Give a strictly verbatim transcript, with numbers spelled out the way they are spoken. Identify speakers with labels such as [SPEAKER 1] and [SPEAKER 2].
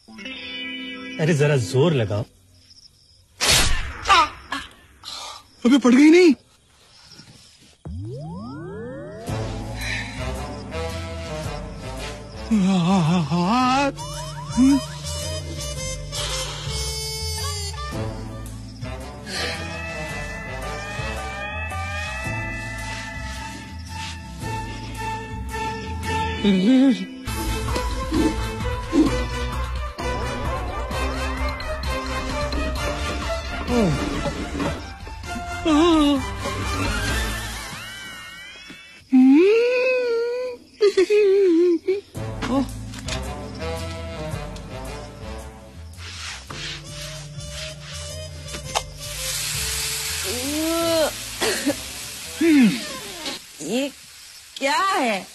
[SPEAKER 1] अरे जरा जोर लगाओ।
[SPEAKER 2] अबे पड़ गई नहीं।
[SPEAKER 3] ये क्या है?